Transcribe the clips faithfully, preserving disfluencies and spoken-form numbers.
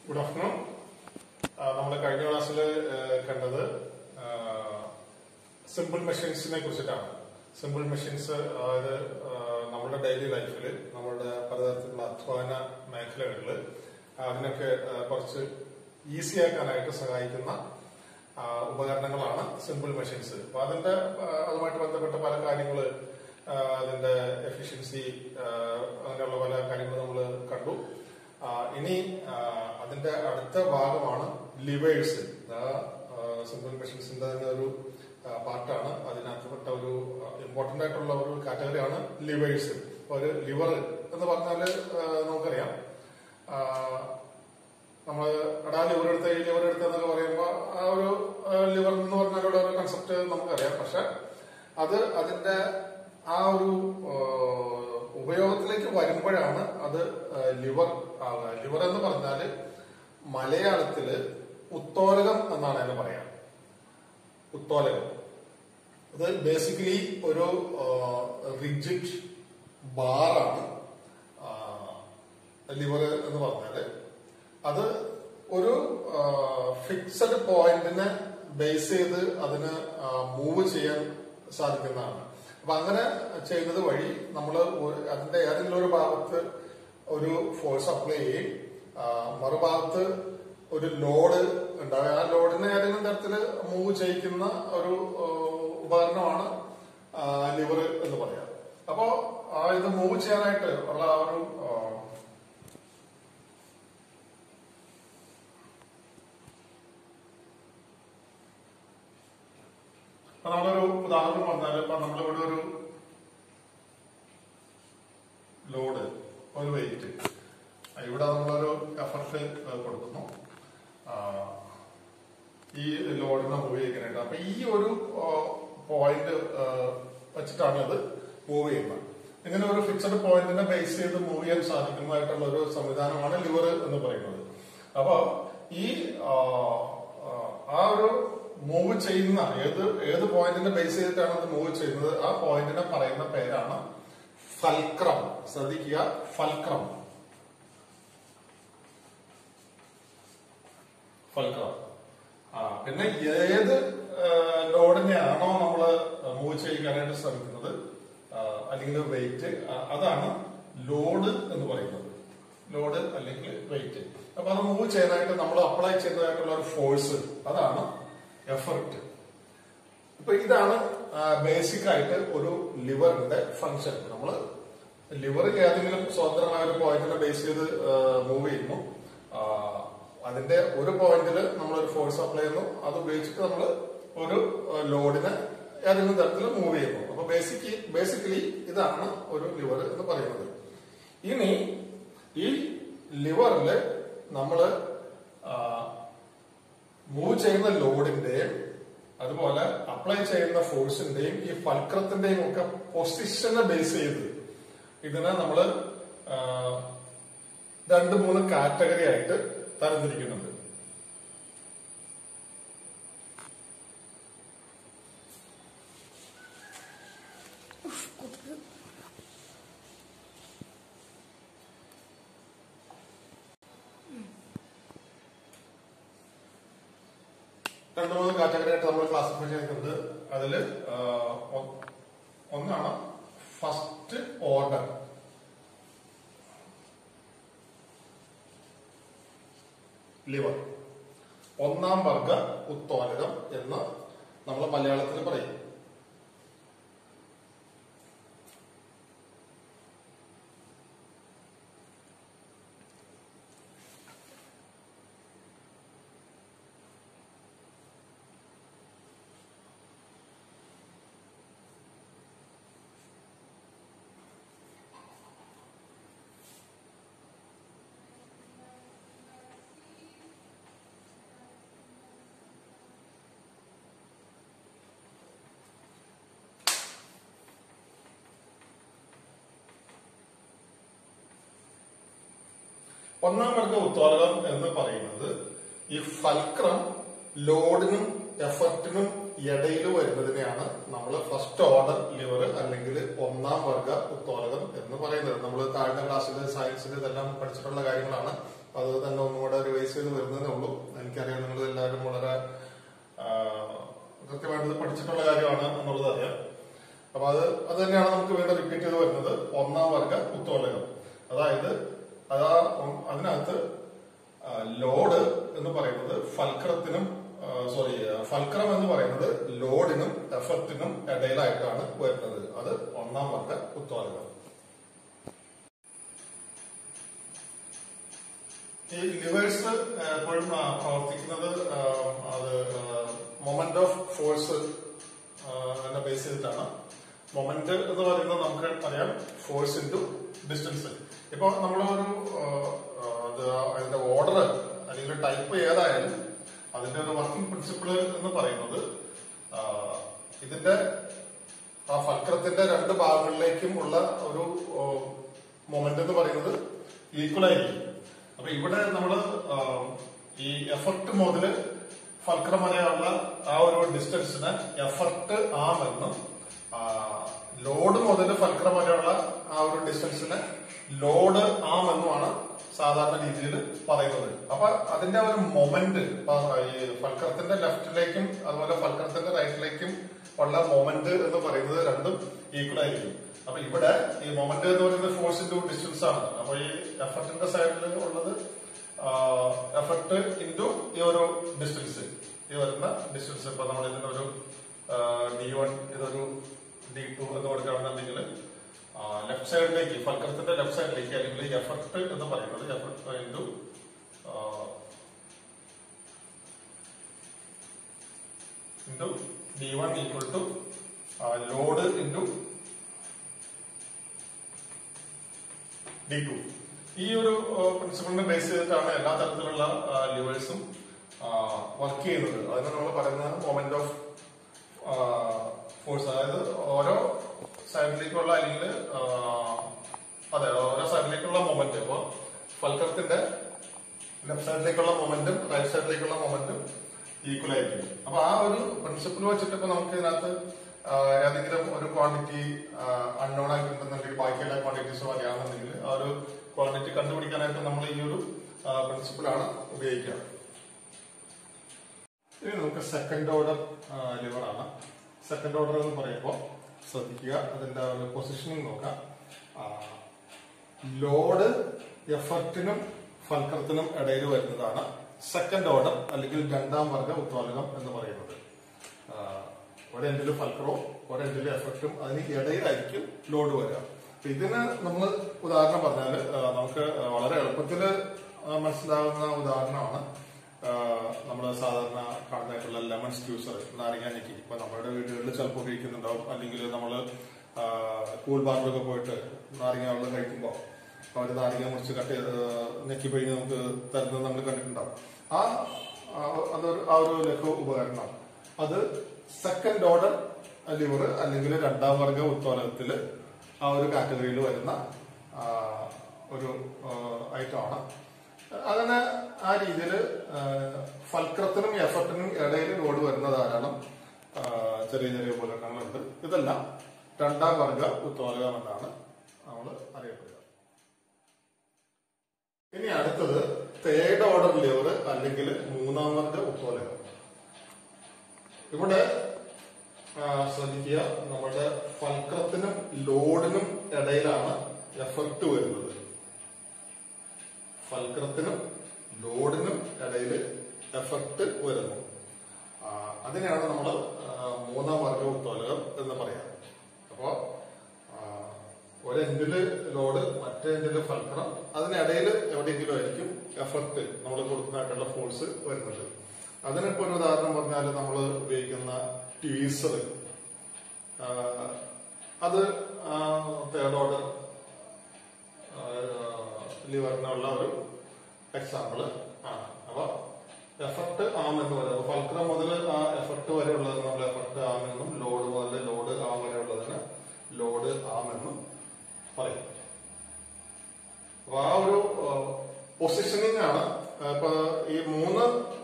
Good afternoon. നമ്മുടെ കഴിഞ്ഞ ക്ലാസ്സിൽ കണ്ടത് സിമ്പിൾ മെഷീൻസിനെ കുറിച്ചിട്ടാണ്. സിമ്പിൾ മെഷീൻസ് അതായത് നമ്മുടെ ഡെയിലി ലൈഫിൽ നമ്മുടെ പലതരത്തിലുള്ള അധ്വാന മേഖലകളിൽ അതിനൊക്കെ കുറച്ച് ഈസി ആക്കാനായിട്ട് സഹായിക്കുന്ന ഉപകരണങ്ങളാണ് സിമ്പിൾ മെഷീൻസ്. അപ്പൊ അതിന്റെ അതുമായിട്ട് ബന്ധപ്പെട്ട പല കാര്യങ്ങൾ, അതിന്റെ എഫിഷ്യൻസി, അങ്ങനെയുള്ള പല കാര്യങ്ങൾ നമ്മൾ കണ്ടു. ഇനി അതിന്റെ അടുത്ത ഭാഗമാണ് ലിവേഴ്സ്. സിമ്പിൾ മെഷീൻസിന്റെ തന്നെ ഒരു പാർട്ടാണ്. അതിനകത്തുപെട്ട ഒരു ഇമ്പോർട്ടന്റ് ആയിട്ടുള്ള ഒരു കാറ്റഗറിയാണ് ലിവേഴ്സ്. ഒരു ലിവർ എന്ന് പറഞ്ഞാല് നമുക്കറിയാം, നമ്മൾ എടാ ലിവർ എടുത്ത് ഈ ലിവർ എടുത്ത് എന്നൊക്കെ പറയുമ്പോൾ ആ ഒരു ലിവർ എന്ന് പറഞ്ഞാലുള്ള ഒരു കൺസെപ്റ്റ് നമുക്കറിയാം. പക്ഷെ അത് അതിന്റെ ആ ഒരു ഉപയോഗത്തിലേക്ക് വരുമ്പോഴാണ് അത് ലിവർ ആവുക. ലിവർ എന്ന് പറഞ്ഞാല് മലയാളത്തില് ഉത്തോലകം എന്നാണ് അതിനെ പറയാം. ഉത്തോലകം അത് ബേസിക്കലി ഒരു റിജിഡ് ബാറാണ്. ലിവർ എന്ന് പറഞ്ഞാല് അത് ഒരു ഫിക്സഡ് പോയിന്റിനെ ബേസ് ചെയ്ത് അതിന് മൂവ് ചെയ്യാൻ സാധിക്കുന്നതാണ്. അപ്പൊ അങ്ങനെ ചെയ്യുന്നത് വഴി നമ്മൾ അതിന്റെ ഏതെങ്കിലും ഒരു ഭാഗത്ത് ഒരു ഫോഴ്സ് അപ്ലൈ ചെയ്യും, മറുഭാഗത്ത് ഒരു ലോഡ് ഉണ്ടാവുക. ആ ലോഡിനെ ഏതെങ്കിലും തരത്തില് മൂവ് ചെയ്യിക്കുന്ന ഒരു ഉപകരണമാണ് ലിവർ എന്ന് പറയാം. അപ്പോ ഇത് മൂവ് ചെയ്യാനായിട്ട് ഉള്ള ആ ഒരു നമ്മളൊരു ഉദാഹരണം പറഞ്ഞാൽ, ഇപ്പൊ നമ്മളിവിടെ ഒരു ലോഡ്, ഒരു വെയിറ്റ്, ഇവിടെ നമ്മളൊരു എഫർട്ട് കൊടുക്കുന്നു ഈ ലോഡിനെ മൂവ് ചെയ്യാനായിട്ട്. അപ്പൊ ഈ ഒരു പോയിന്റ് വെച്ചിട്ടാണ് അത് മൂവ് ചെയ്യുന്നത്. ഇങ്ങനെ ഒരു ഫിക്സഡ് പോയിന്റിനെ ബേസ് ചെയ്ത് മൂവ് ചെയ്യാൻ സാധിക്കുന്നതായിട്ടുള്ള ഒരു സംവിധാനമാണ് ലിവർ എന്ന് പറയുന്നത്. അപ്പൊ ഈ ആ ഒരു മൂവ് ചെയ്യുന്ന ഏത് ഏത് പോയിന്റിനെ ബേസ് ചെയ്തിട്ടാണ് അത് മൂവ് ചെയ്യുന്നത്, ആ പോയിന്റിനെ പറയുന്ന പേരാണ് ഫൽക്രം. ശ്രദ്ധിക്കുക, ഫൽക്രം. ഫൽക്രം. ആ പിന്നെ ഏത് ലോഡിനെയാണോ നമ്മൾ മൂവ് ചെയ്യിക്കാനായിട്ട് ശ്രമിക്കുന്നത്, അല്ലെങ്കിൽ വെയിറ്റ്, അതാണ് ലോഡ് എന്ന് പറയുന്നത്. ലോഡ് അല്ലെങ്കിൽ വെയിറ്റ്. അപ്പൊ അത് മൂവ് ചെയ്യാനായിട്ട് നമ്മൾ അപ്ലൈ ചെയ്യുന്നതായിട്ടുള്ള ഒരു ഫോഴ്സ്, അതാണ് എഫർട്ട്. ഇപ്പൊ ഇതാണ് ബേസിക് ആയിട്ട് ഒരു ലിവറിന്റെ ഫംഗ്ഷൻ. നമ്മൾ ലിവർ ഏതെങ്കിലും സ്വതന്ത്രമായ ഒരു പോയിന്റിനെ ബേസ് ചെയ്ത് മൂവ് ചെയ്യുന്നു. അതിന്റെ ഒരു പോയിന്റിൽ നമ്മളൊരു ഫോഴ്സ് അപ്ലൈ ചെയ്യുന്നു, അത് ഉപയോഗിച്ചിട്ട് നമ്മൾ ഒരു ലോഡിനെ ഏതെങ്കിലും തരത്തിൽ മൂവ് ചെയ്യുന്നു. അപ്പൊ ബേസിക് ബേസിക്കലി ഇതാണ് ഒരു ലിവർ എന്ന് പറയുന്നത്. ഇനി ഈ ലിവറില് നമ്മള് മൂവ് ചെയ്യുന്ന ലോഡിന്റെയും അതുപോലെ അപ്ലൈ ചെയ്യുന്ന ഫോഴ്സിന്റെയും ഈ ഫൽക്രത്തിന്റെയും ഒക്കെ പൊസിഷനെ ബേസ് ചെയ്ത് ഇതിനെ നമ്മള് രണ്ട് മൂന്ന് കാറ്റഗറി ആയിട്ട് തരംതിരിക്കുന്നുണ്ട്. രണ്ടു മൂന്ന് കാറ്റഗറി ആയിട്ട് നമ്മൾ ക്ലാസിഫൈ ചെയ്തിട്ടുണ്ട്. അതില് ഒന്നാണ് ഫസ്റ്റ് ഓർഡർ ലിവർ, ഒന്നാം വർഗ ഉത്തോലകം എന്ന് നമ്മൾ മലയാളത്തിൽ പറയും. ഒന്നാം വർഗ ഉത്തോലകം എന്ന് പറയുന്നത് ഈ ഫൽക്രം ലോഡിനും എഫർട്ടിനും ഇടയിൽ വരുന്നതിനെയാണ് നമ്മൾ ഫസ്റ്റ് ഓർഡർ ലിവർ അല്ലെങ്കിൽ ഒന്നാം വർഗ ഉത്തോലകം എന്ന് പറയുന്നത്. നമ്മൾ താഴ്ന്ന ക്ലാസ്സിൽ സയൻസിൽ ഇതെല്ലാം പഠിച്ചിട്ടുള്ള കാര്യങ്ങളാണ്. അത് തന്നെ ഒന്നുകൂടെ റിവൈസ് ചെയ്ത് വരുന്നതേ ഉള്ളൂ. എനിക്കറിയാം നിങ്ങൾ എല്ലാവരും വളരെ കൃത്യമായിട്ട് പഠിച്ചിട്ടുള്ള കാര്യമാണ് എന്നുള്ളത് അറിയാം. അപ്പൊ അത് അത് തന്നെയാണ് നമുക്ക് വീണ്ടും റിപ്പീറ്റ് ചെയ്ത് വരുന്നത്. ഒന്നാം വർഗ ഉത്തോലകം, അതായത് അതാ അതിനകത്ത് ലോഡ് എന്ന് പറയുന്നത് ഫൽക്രത്തിനും സോറി ഫൽക്രം എന്ന് പറയുന്നത് ലോഡിനും എഫക്റ്റിനും ഇടയിലായിട്ടാണ് വരുന്നത്. അത് ഒന്നാം വർഗ ഉത്തോലകം. ഈ ലിവേഴ്സ് എപ്പോഴും പ്രവർത്തിക്കുന്നത് അത് മൊമെന്റ് ഓഫ് ഫോഴ്സ് എന്നെ ബേസ് ചെയ്തിട്ടാണ്. മൊമെന്റ് എന്ന് പറയുന്നത് നമുക്ക് അറിയാം ഫോഴ്സ് ഇൻറ്റു ഡിസ്റ്റൻസ്. ഇപ്പൊ നമ്മളൊരു അതിന്റെ ഓർഡർ അല്ലെങ്കിൽ ടൈപ്പ് ഏതായാലും അതിന്റെ ഒരു വർക്കിംഗ് പ്രിൻസിപ്പിൾ എന്ന് പറയുന്നത് ഇതിന്റെ ആ ഫൽക്രത്തിന്റെ രണ്ട് ഭാഗങ്ങളിലേക്കും ഉള്ള ഒരു മൊമെന്റ് എന്ന് പറയുന്നത് ഈക്വൽ ആയിരിക്കും. അപ്പൊ ഇവിടെ നമ്മള് ഈ എഫർട്ട് മുതല് ഫൽക്രം വരെയുള്ള ആ ഒരു ഡിസ്റ്റൻസിന് എഫർട്ട് ആം എന്നും ലോഡ് മുതൽ ഫൽക്രം വരെയുള്ള ആ ഒരു ഡിസ്റ്റൻസിന് ലോഡ് ആം എന്നുമാണ് സാധാരണ രീതിയിൽ പറയുന്നത്. അപ്പൊ അതിന്റെ ഒരു മൊമെന്റ് ഈ ഫൽക്രത്തിന്റെ ലെഫ്റ്റിലേക്കും അതുപോലെ ഫൽക്രത്തിന്റെ റൈറ്റിലേക്കും ഉള്ള മൊമെന്റ് എന്ന് പറയുന്നത് രണ്ടും ഈക്വൽ ആയിരിക്കും. അപ്പൊ ഇവിടെ ഈ മൊമെന്റ് എന്ന് പറയുന്നത് ഫോഴ്സ് ഇൻറ്റു ഡിസ്റ്റൻസ് ആണ്. അപ്പൊ ഈ എഫർട്ടിന്റെ സൈഡിൽ ഉള്ളത് എഫർട്ട് ഇൻറ്റു ഈ ഒരു ഡിസ്റ്റൻസ്, ഈ വരുന്ന ഡിസ്റ്റൻസ്. ഇപ്പൊ നമ്മൾ ഇതിന്റെ ഒരു ഡി വൺ ഇതൊരു ഡി ടു എന്ന് കൊടുക്കുകയാണെന്നുണ്ടെങ്കിൽ ലെഫ്റ്റ് സൈഡിലേക്ക് ഫൽക്രത്തിന്റെ ലെഫ്റ്റ് സൈഡിലേക്ക് അല്ലെങ്കിൽ എഫർട്ട് എന്ന് പറയുന്നത് effort into into D one equal to load into D two. ഈ ഒരു പ്രിൻസിപ്പിളിനെ ബേസ് ചെയ്തിട്ടാണ് എല്ലാ തരത്തിലുള്ള ലിവേഴ്സും വർക്ക് ചെയ്യുന്നത്. അതിന് നമ്മൾ പറയുന്നത് മൊമെന്റ് ഓഫ് ഫോഴ്സ്. അതായത് ഓരോ സൈഡിലേക്കുള്ള അല്ലെങ്കിൽ അതെ ഓരോ സൈഡിലേക്കുള്ള മൊമെന്റ്. അപ്പൊ ഫൽക്രത്തിന്റെ ലെഫ്റ്റ് സൈഡിലേക്കുള്ള മൊമെന്റും റൈറ്റ് സൈഡിലേക്കുള്ള മൊമെന്റും ഈക്വൽ ആയിരിക്കും. അപ്പൊ ആ ഒരു പ്രിൻസിപ്പിൾ വെച്ചിട്ട് ഇപ്പൊ നമുക്ക് ഇതിനകത്ത് ഏതെങ്കിലും ഒരു ക്വാണ്ടിറ്റി അൺനോൺ ആയിട്ടുണ്ടെന്നുണ്ടെങ്കിൽ ബാക്കി എല്ലാ ക്വാണ്ടിറ്റീസും അറിയാമെന്നുണ്ടെങ്കിൽ ആ ഒരു ക്വാണ്ടിറ്റി കണ്ടുപിടിക്കാനായിട്ട് നമ്മൾ ഈ ഒരു പ്രിൻസിപ്പിളാണ് ഉപയോഗിക്കുക. ഇനി നമുക്ക് സെക്കൻഡ് ഓർഡർ ലിവർ ആണ്. സെക്കൻഡ് ഓർഡർ എന്ന് പറയുമ്പോൾ ശ്രദ്ധിക്കുക, അതിന്റെ ഒരു പൊസിഷനിങ് നോക്കാം. ലോഡ് എഫർട്ടിനും ഫൽക്രത്തിനും ഇടയിൽ വരുന്നതാണ് സെക്കൻഡ് ഓർഡർ അല്ലെങ്കിൽ രണ്ടാം വർഗ ഉത്തോലകം എന്ന് പറയുന്നത്. ഒരെൻഡില് ഫൽക്രവും ഒരെൻഡില് എഫർട്ടും അതിന് ഇടയിലായിരിക്കും ലോഡ് വരിക. ഇതിന് നമ്മൾ ഉദാഹരണം പറഞ്ഞാല് നമുക്ക് വളരെ എളുപ്പത്തിൽ മനസ്സിലാകുന്ന ഉദാഹരണമാണ് നമ്മൾ സാധാരണ കാണുന്നതായിട്ടുള്ള ലെമൺ സ്ക്യൂസർ, നാരങ്ങ ഞെക്കി. ഇപ്പൊ നമ്മുടെ വീടുകളിൽ ചിലപ്പോൾ ഉപയോഗിക്കുന്നുണ്ടാവും. അല്ലെങ്കിൽ നമ്മൾ കൂൾ ബാറിലൊക്കെ പോയിട്ട് നാരങ്ങ വെള്ളം കഴിക്കുമ്പോൾ അവർ നാരങ്ങ മുറിച്ച് കട്ട് ചെയ്ത് ഞെക്കി പിഴിഞ്ഞ് നമുക്ക് തരുന്നത് നമ്മൾ കണ്ടിട്ടുണ്ടാവും. ആ അതൊരു ആ ഒരു ലഘു ഉപകരണം അത് സെക്കൻഡ് ഓർഡർ ലിവർ അല്ലെങ്കിൽ രണ്ടാം വർഗ ഉത്തോലകത്തില് ആ ഒരു കാറ്റഗറിയിൽ വരുന്ന ഒരു ഐറ്റമാണ്. അങ്ങനെ ആ രീതിയിൽ ഫൽക്രത്തിനും എഫർട്ടിനും ഇടയിൽ ലോഡ് വരുന്ന ധാരാളം ചെറിയ ചെറിയ ഉപകരണങ്ങളുണ്ട്. ഇതെല്ലാം രണ്ടാം വർഗ ഉത്തോലകം എന്നാണ് നമ്മൾ അറിയപ്പെടുക. ഇനി അടുത്തത് തേർഡ് ഓർഡർ ലിവർ അല്ലെങ്കിൽ മൂന്നാം വർഗ ഉത്തോലകം. ഇവിടെ ശ്രദ്ധിക്കുക, നമ്മുടെ ഫൽക്രത്തിനും ലോഡിനും ഇടയിലാണ് എഫർട്ട് വരുന്നത്. ഫൽക്രത്തിനും ലോഡിനും ഇടയിൽ എഫർട്ട് വരുന്നു. അതിനെയാണ് നമ്മൾ മൂന്നാം വർഗ ഉത്തോലകം എന്ന് പറയാം. അപ്പോ ഒരെൻഡില് ലോഡ് മറ്റേ എൻഡില് ഫൽക്രം, അതിനിടയിൽ എവിടെയെങ്കിലും ആയിരിക്കും എഫർട്ട് നമ്മൾ കൊടുക്കുന്നതായിട്ടുള്ള ഫോഴ്സ് വരുന്നത്. അതിനിപ്പോ ഒരു ഉദാഹരണം പറഞ്ഞാൽ നമ്മൾ ഉപയോഗിക്കുന്ന ട്വീസർ, അത് തേർഡ് ഓർഡർ ലിവറിനുള്ള ഒരു എക്സാമ്പിള് ആണ്. അപ്പൊ എഫർട്ട് ആം എന്ന് പറയുന്നത് ഫൽക്രം മുതൽ ആ എഫർട്ട് വരെ ഉള്ളത് നമ്മൾ എഫർട്ട് ആം എന്നും, ലോഡ് മുതൽ ലോഡ് ആം വരെ ഉള്ളതിന് ലോഡ് ആം എന്നും പറയും. അപ്പൊ ആ ഒരു പൊസിഷനിങ് ആണ്. ഇപ്പൊ ഈ മൂന്ന്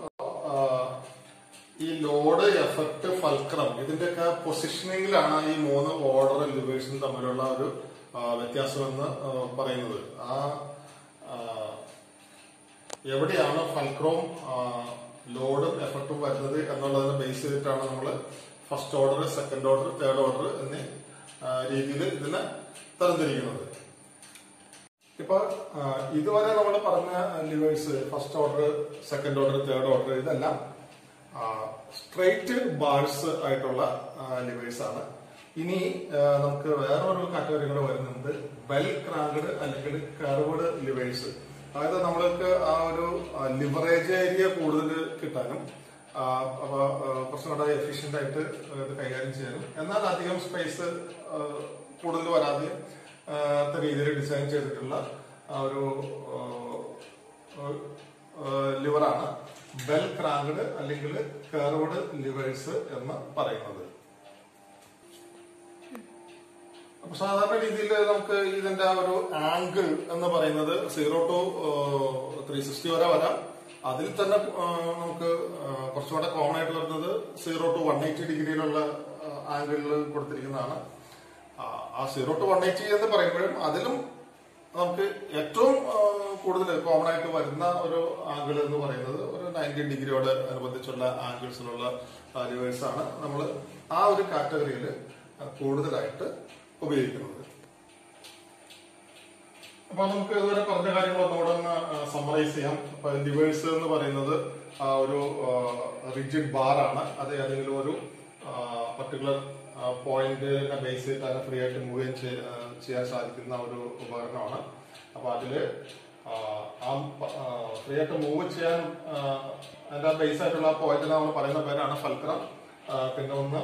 ഈ ലോഡ് എഫക്ട് ഫൽക്രം ഇതിന്റെയൊക്കെ പൊസിഷനിങ്ങിലാണ് ഈ മൂന്ന് ഓർഡർ ലിവേഴ്സും തമ്മിലുള്ള ഒരു വ്യത്യാസം എന്ന് പറയുന്നത്. ആ എവിടെയാണ് ഫൾക്രോം ലോഡും എഫക്റ്റും വരുന്നത് എന്നുള്ളതിനെ ബേസ് ചെയ്തിട്ടാണ് നമ്മൾ first order, second order, third order എന്നീ രീതിയിൽ ഇതിനെ തരംതിരിക്കുന്നത്. ഇപ്പൊ ഇതുവരെ നമ്മൾ പറഞ്ഞ levers first order, second order, third order ഇതെല്ലാം സ്ട്രെയിറ്റ് ബാർസ് ആയിട്ടുള്ള ലിവേഴ്സ് ആണ്. ഇനി നമുക്ക് വേറൊരു കാറ്റഗറി കൂടെ വരുന്നുണ്ട്, വെൽ ക്രാങ്ക്ഡ് അല്ലെങ്കിൽ കർവ്ഡ് ലിവേഴ്സ്. അതായത് നമ്മൾക്ക് ആ ഒരു ലിവറേജ് ഏരിയ കൂടുതൽ കിട്ടാനും അപ്പൊ കുറച്ചും കൂടെ എഫിഷ്യന്റ് ആയിട്ട് ഇത് കൈകാര്യം ചെയ്യാനും എന്നാൽ അധികം സ്പേസ് കൂടുതൽ വരാതെ രീതിയിൽ ഡിസൈൻ ചെയ്തിട്ടുള്ള ഒരു ലിവറാണ് വെൽ ക്രാങ്ക്ഡ് അല്ലെങ്കിൽ കർവ്ഡ് ലിവേഴ്സ് എന്ന് പറയുന്നത്. അപ്പൊ സാധാരണ രീതിയിൽ നമുക്ക് ഇതിന്റെ ആ ഒരു ആംഗിൾ എന്ന് പറയുന്നത് സീറോ ടു ത്രീ സിക്സ്റ്റി വരെ വരാം. അതിൽ തന്നെ നമുക്ക് കുറച്ചുകൂടെ കോമൺ ആയിട്ട് വരുന്നത് സീറോ ടു വൺ എയ്റ്റി ഡിഗ്രിയിലുള്ള ആംഗിളിൽ കൊടുത്തിരിക്കുന്നതാണ്. ആ സീറോ ടു വൺ എയ്റ്റി എന്ന് പറയുമ്പോഴും അതിലും നമുക്ക് ഏറ്റവും കൂടുതൽ കോമൺ ആയിട്ട് വരുന്ന ഒരു ആംഗിൾ എന്ന് പറയുന്നത് ഒരു നയൻറ്റി ഡിഗ്രിയോട് അനുബന്ധിച്ചുള്ള ആംഗിൾസിലുള്ള ലിവേഴ്സ് ആണ് നമ്മൾ ആ ഒരു കാറ്റഗറിയിൽ കൂടുതലായിട്ട് ഉപയോഗിക്കുന്നത്. അപ്പൊ നമുക്ക് ഇതുവരെ പറഞ്ഞ കാര്യങ്ങൾ ഒന്നുകൂടെ ഒന്ന് സമ്മറൈസ് ചെയ്യാം. അപ്പൊ ലിവേഴ്സ് എന്ന് പറയുന്നത് ഒരു റിജിഡ് ബാർ ആണ്. അത് ഏതെങ്കിലും ഒരു പർട്ടിക്കുലർ പോയിന്റിനെ ബേസ് ചെയ്ത് അതിനെ ഫ്രീ ആയിട്ട് മൂവ് ചെയ്യാൻ സാധിക്കുന്ന ഒരു ഉപകരണമാണ്. അപ്പൊ അതില് ഫ്രീ ആയിട്ട് മൂവ് ചെയ്യാൻ അതിന്റെ ബേസ് ആയിട്ടുള്ള പോയിന്റിനെ നമ്മൾ പറയുന്ന പേരാണ് ഫൾക്രം. പിന്നെ ഒന്ന്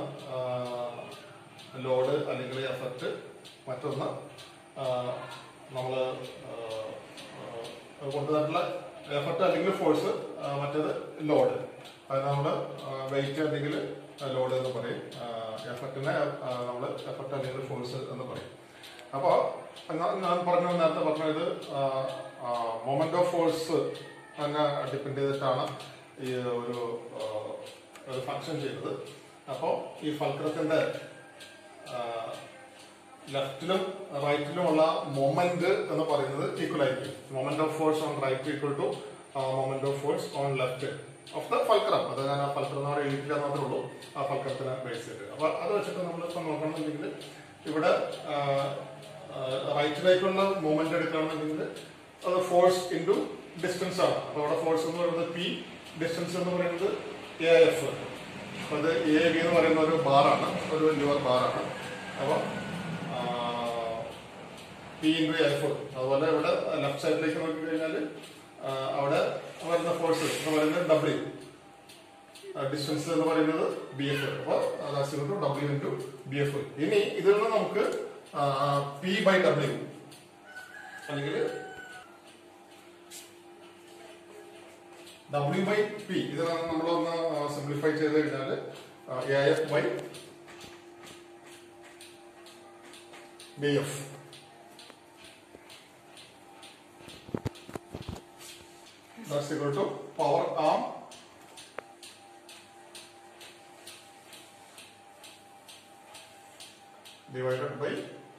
ലോഡ് അല്ലെങ്കിൽ എഫക്റ്റ്, മറ്റൊന്ന് നമ്മള് കൊണ്ടുവന്നിട്ടുള്ള എഫക്റ്റ് അല്ലെങ്കിൽ ഫോഴ്സ്, മറ്റേത് ലോഡ്. അത് നമ്മള് വെയിറ്റ് അല്ലെങ്കിൽ ലോഡ് എന്ന് പറയും, എഫക്റ്റിനെ നമ്മള് എഫക്റ്റ് അല്ലെങ്കിൽ ഫോഴ്സ് എന്ന് പറയും. അപ്പൊ ഞാൻ പറഞ്ഞു നേരത്തെ പറഞ്ഞത് മൊമെന്റ് ഓഫ് ഫോഴ്സ് തന്നെ ഡിപ്പെൻഡ് ചെയ്തിട്ടാണ് ഈ ഒരു ഫംഗ്ഷൻ ചെയ്തത്. അപ്പോ ഈ ഫൾക്രത്തിന്റെ ലെഫ്റ്റിലും റൈറ്റിലുമുള്ള മൊമെന്റ് എന്ന് പറയുന്നത് ഈക്വൽ ആയിരിക്കും. Moment of force on right equal to moment of force on left of the fulcrum. അത് ഞാൻ ആ ഫൾക്രം എന്ന് പറയുന്നത് എഴുതിയില്ല മാത്രമേ ഉള്ളൂ, ആ ഫൾക്രത്തിനെ ബേസ് ചെയ്ത്. അപ്പൊ അത് വെച്ചിട്ട് നമ്മൾ ഇപ്പൊ നോക്കണമെന്നുണ്ടെങ്കിൽ ഇവിടെ റൈറ്റിലേക്കുള്ള മൊമെന്റ് എടുക്കുകയാണെന്നുണ്ടെങ്കിൽ അത് ഫോഴ്സ് ഇൻറ്റു ഡിസ്റ്റൻസ് ആണ്. അപ്പൊ അവിടെ ഫോഴ്സ് എന്ന് പറയുന്നത് പി, ഡിസ്റ്റൻസ് എന്ന് പറയുന്നത് എ എഫ്. അത് എ ബി എന്ന് പറയുന്ന ഒരു ബാറാണ്, ഒരു ലിവർ ബാറാണ്. അപ്പൊ പി ഇൻറ്റു എഫ്. അതുപോലെ ഇവിടെ ലെഫ്റ്റ് സൈഡിലേക്ക് നോക്കി കഴിഞ്ഞാൽ അവിടെ വരുന്ന ഫോഴ്സ് എന്ന് പറയുന്നത് ഡബ്ല്യു, ഡിസ്റ്റൻസ് എന്ന് പറയുന്നത് ബി എഫ്. അപ്പൊ ഡബ്ല്യു ഇൻറ്റു ബി എഫ്. ഇനി ഇതിൽ നിന്ന് നമുക്ക് പി ബൈ ഡബ്ല്യു അല്ലെങ്കിൽ ഡബ്ല്യു ബൈ പി ഇത് നമ്മളൊന്ന് സിംപ്ലിഫൈ ചെയ്ത് കഴിഞ്ഞാൽ A F by B F. That's equal to power arm divided by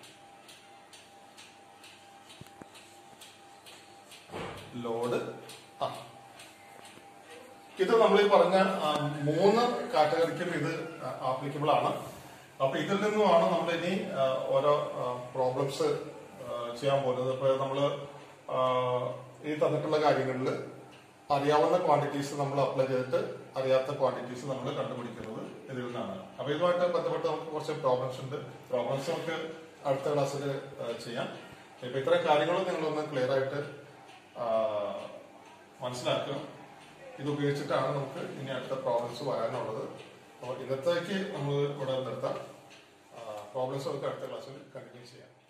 load arm. ഇത് നമ്മൾ ഈ പറഞ്ഞ മൂന്ന് കാറ്റഗറിക്കും ഇത് ആപ്ലിക്കബിൾ ആണ്. അപ്പൊ ഇതിൽ നിന്നുമാണ് നമ്മൾ ഇനി ഓരോ പ്രോബ്ലംസ് ചെയ്യാൻ പോകുന്നത്. ഇപ്പൊ നമ്മള് ഈ തന്നിട്ടുള്ള കാര്യങ്ങളിൽ അറിയാവുന്ന ക്വാണ്ടിറ്റീസ് നമ്മൾ അപ്ലൈ ചെയ്തിട്ട് അറിയാത്ത ക്വാണ്ടിറ്റീസ് നമ്മൾ കണ്ടുപിടിക്കുന്നത് ഇതിൽ നിന്നാണ്. അപ്പൊ ഇതുമായിട്ട് ബന്ധപ്പെട്ട് നമുക്ക് കുറച്ച് പ്രോബ്ലംസ് ഉണ്ട്. പ്രോബ്ലംസ് നമുക്ക് അടുത്ത ക്ലാസ്സിൽ ചെയ്യാം. ഇപ്പൊ ഇത്രയും കാര്യങ്ങളും നിങ്ങളൊന്ന് ക്ലിയർ ആയിട്ട് മനസ്സിലാക്കുക. ഇത് ഉപയോഗിച്ചിട്ടാണ് നമുക്ക് ഇനി അടുത്ത പ്രോബ്ലംസ് വരാനുള്ളത്. അപ്പോൾ ഇന്നത്തേക്ക് നമ്മൾ ഇവിടെ നിർത്താം. പ്രോബ്ലംസ് നമുക്ക് അടുത്ത ക്ലാസ്സിൽ കണ്ടിന്യൂ ചെയ്യാം.